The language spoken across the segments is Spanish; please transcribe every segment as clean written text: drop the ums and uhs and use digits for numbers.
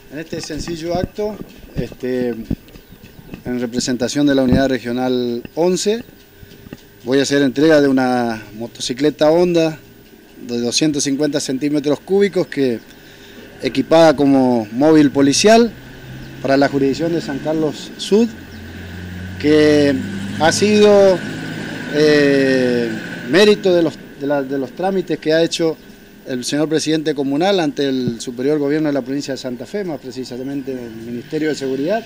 En este sencillo acto, en representación de la Unidad Regional 11, voy a hacer entrega de una motocicleta Honda de 250 centímetros cúbicos que equipada como móvil policial para la jurisdicción de San Carlos Sud, que ha sido mérito de los trámites que ha hecho el señor presidente comunal ante el superior gobierno de la provincia de Santa Fe, más precisamente el Ministerio de Seguridad,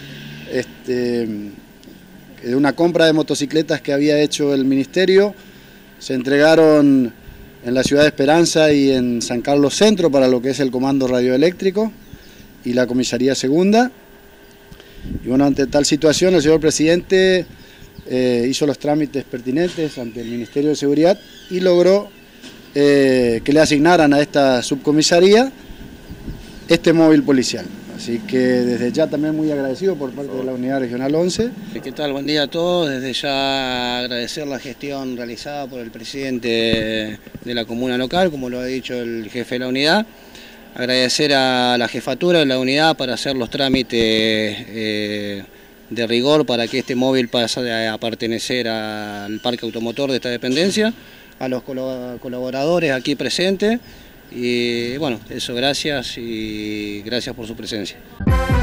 de una compra de motocicletas que había hecho el ministerio. Se entregaron en la ciudad de Esperanza y en San Carlos Centro para lo que es el comando radioeléctrico y la comisaría segunda. Y bueno, ante tal situación el señor presidente hizo los trámites pertinentes ante el Ministerio de Seguridad y logró que le asignaran a esta subcomisaría este móvil policial. Así que desde ya también muy agradecido por parte de la Unidad Regional 11. ¿Qué tal? Buen día a todos. Desde ya agradecer la gestión realizada por el presidente de la comuna local, como lo ha dicho el jefe de la unidad. Agradecer a la jefatura de la unidad para hacer los trámites de rigor para que este móvil pase a pertenecer al parque automotor de esta dependencia, a los colaboradores aquí presentes y bueno, eso, gracias y gracias por su presencia.